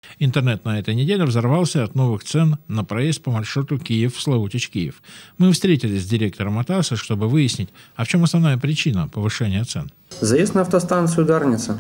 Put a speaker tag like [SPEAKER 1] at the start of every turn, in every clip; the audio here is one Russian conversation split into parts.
[SPEAKER 1] Интернет на этой неделе взорвался от новых цен на проезд по маршруту Киев-Славутич-Киев. Мы встретились с директором АТАСа, чтобы выяснить, а в чем основная причина повышения цен.
[SPEAKER 2] Заезд на автостанцию Дарница.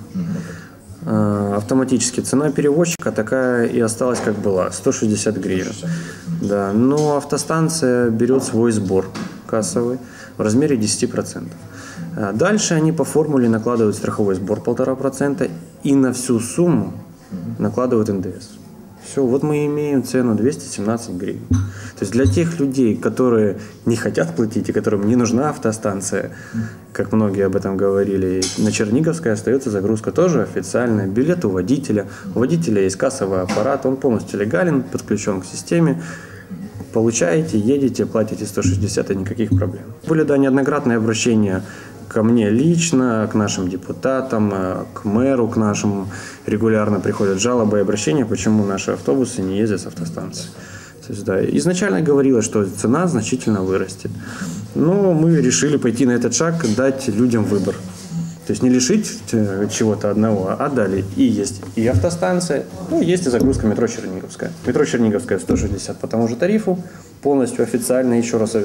[SPEAKER 2] Автоматически. Цена перевозчика такая и осталась, как была, 160 гривен. Да. Но автостанция берет свой сбор кассовый в размере 10%. Дальше они по формуле накладывают страховой сбор 1,5% и на всю сумму накладывают НДС. Все, вот мы имеем цену 217 гривен. То есть для тех людей, которые не хотят платить и которым не нужна автостанция, как многие об этом говорили, на Черниговской остается загрузка тоже официальная. Билет у водителя. У водителя есть кассовый аппарат, он полностью легален, подключен к системе. Получаете, едете, платите 160 и никаких проблем. Были, да, неоднократные обращения ко мне лично, к нашим депутатам, к мэру, к нашему. Регулярно приходят жалобы и обращения, почему наши автобусы не ездят с автостанции. То есть, да, изначально говорилось, что цена значительно вырастет. Но мы решили пойти на этот шаг, дать людям выбор. То есть не лишить чего-то одного, а дали. И есть и автостанция, ну, есть и загрузка метро Черниговская. Метро Черниговская 160 по тому же тарифу, полностью официально, еще раз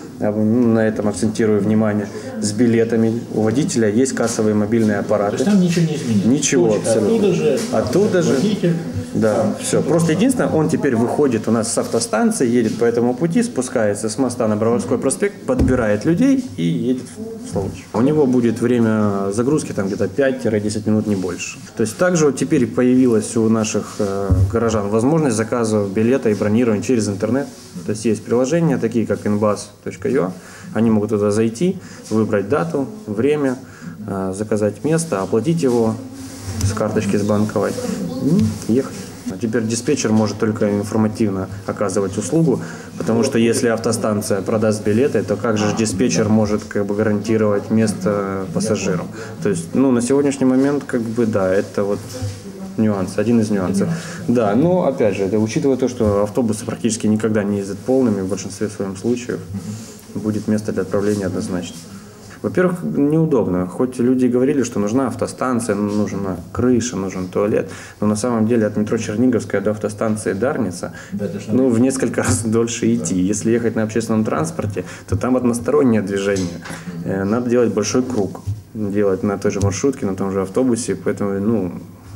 [SPEAKER 2] на этом акцентирую внимание, с билетами. У водителя есть кассовые мобильные аппараты.
[SPEAKER 1] То есть там ничего не изменилось?
[SPEAKER 2] Ничего,
[SPEAKER 1] точно.
[SPEAKER 2] абсолютно. Оттуда же.
[SPEAKER 1] Водитель.
[SPEAKER 2] Да, все. Просто единственное, он теперь выходит у нас с автостанции, едет по этому пути, спускается с моста на Броварской проспект, подбирает людей и едет в Славутич. У него будет время загрузки там где-то 5-10 минут, не больше. То есть также вот теперь появилась у наших горожан возможность заказа билета и бронирования через интернет. То есть есть приложения, такие как inbus.ua, они могут туда зайти, выбрать дату, время, заказать место, оплатить его с карточки, с банковой, и ехать. А теперь диспетчер может только информативно оказывать услугу, потому что если автостанция продаст билеты, то как же диспетчер может гарантировать место пассажирам? То есть, на сегодняшний момент, да, это вот нюанс, один из нюансов. Да, но опять же, учитывая то, что автобусы практически никогда не ездят полными, в большинстве своем случаев, будет место для отправления однозначно. Во-первых, неудобно. Хоть люди говорили, что нужна автостанция, нужна крыша, нужен туалет, но на самом деле от метро Черниговская до автостанции Дарница, в несколько раз дольше идти. Если ехать на общественном транспорте, то там одностороннее движение. Надо делать большой круг, делать на той же маршрутке, на том же автобусе, поэтому,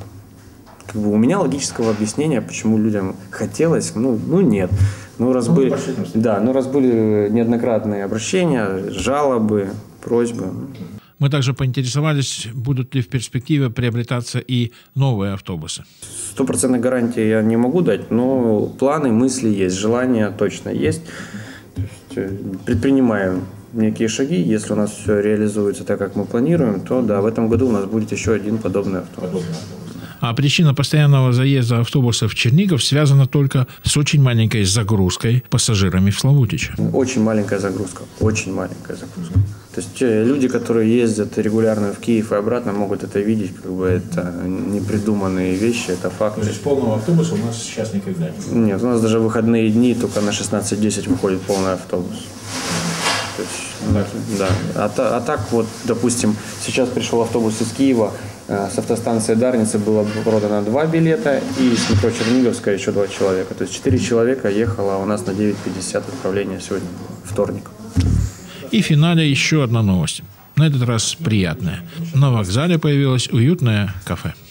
[SPEAKER 2] у меня логического объяснения, почему людям хотелось, нет. Раз были неоднократные обращения, жалобы, просьбы.
[SPEAKER 1] Мы также поинтересовались, будут ли в перспективе приобретаться и новые автобусы.
[SPEAKER 2] 100% гарантии я не могу дать, но планы, мысли есть, желания точно есть. То есть предпринимаем некие шаги. Если у нас все реализуется так, как мы планируем, то да, в этом году у нас будет еще один подобный автобус.
[SPEAKER 1] А причина постоянного заезда автобусов в Чернигов связана только с очень маленькой загрузкой пассажирами в Славутиче.
[SPEAKER 2] Очень маленькая загрузка, очень маленькая загрузка. То есть люди, которые ездят регулярно в Киев и обратно, могут это видеть, это непридуманные вещи, это факты.
[SPEAKER 1] То есть полного автобуса у нас сейчас никогда нет?
[SPEAKER 2] Нет, у нас даже в выходные дни только на 16:10 выходит полный автобус. То есть, да. А так допустим, сейчас пришел автобус из Киева, с автостанции Дарницы было продано 2 билета, и с метро Черниговская еще 2 человека. То есть 4 человека ехало у нас на 9:50 отправления сегодня, вторник.
[SPEAKER 1] И в финале еще одна новость. На этот раз приятная. На вокзале появилось уютное кафе.